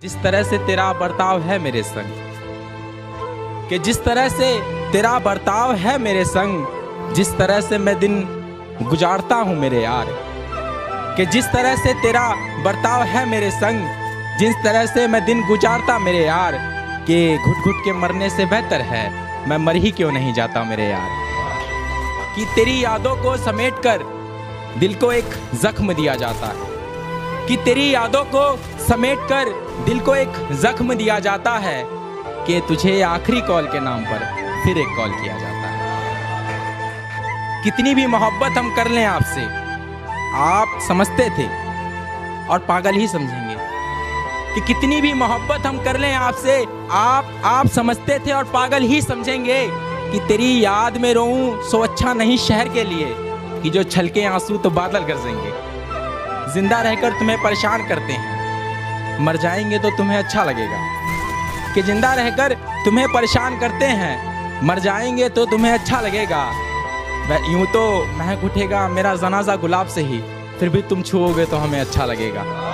जिस तरह से तेरा बर्ताव है मेरे संग, कि जिस तरह से तेरा बर्ताव है मेरे संग, जिस तरह से मैं दिन गुजारता हूँ मेरे यार, कि जिस तरह से तेरा बर्ताव है मेरे संग, जिस तरह से मैं दिन गुजारता मेरे यार, कि घुट घुट के मरने से बेहतर है मैं मर ही क्यों नहीं जाता मेरे यार। कि तेरी यादों को समेटकर दिल को एक जख्म दिया जाता है, कि तेरी यादों को समेटकर दिल को एक जख्म दिया जाता है, कि तुझे आखिरी कॉल के नाम पर फिर एक कॉल किया जाता है। कितनी भी मोहब्बत हम कर लें आपसे, आप समझते थे और पागल ही समझेंगे। कि कितनी भी मोहब्बत हम कर लें आपसे, आप समझते थे और पागल ही समझेंगे। कि तेरी याद में रोऊं सो अच्छा नहीं शहर के लिए, कि जो छलके आंसू तो बादल गरजेंगे। जिंदा रहकर तुम्हें परेशान करते हैं, मर जाएंगे तो तुम्हें अच्छा लगेगा। कि जिंदा रहकर तुम्हें परेशान करते हैं, मर जाएंगे तो तुम्हें अच्छा लगेगा। यूं तो महक उठेगा मेरा जनाजा गुलाब से ही, फिर भी तुम छुओगे तो हमें अच्छा लगेगा।